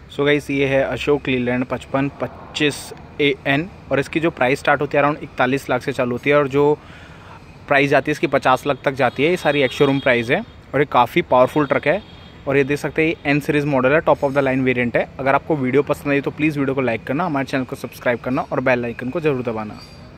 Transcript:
So guys ये है Ashok Leyland 5525 AN और इसकी जो प्राइस स्टार्ट होती है अराउंड 41 लाख से चालू होती है और जो प्राइस जाती है इसकी 50 लाख तक जाती है। ये सारी एक्स शोरूम प्राइस है और ये काफ़ी पावरफुल ट्रक है और ये देख सकते हैं ये N सीरीज़ मॉडल है, top of the line variant है। अगर आपको वीडियो पसंद आई तो प्लीज़ वीडियो को लाइक करना, हमारे चैनल को सब्सक्राइब करना और बेल आइकन को जरूर दबाना।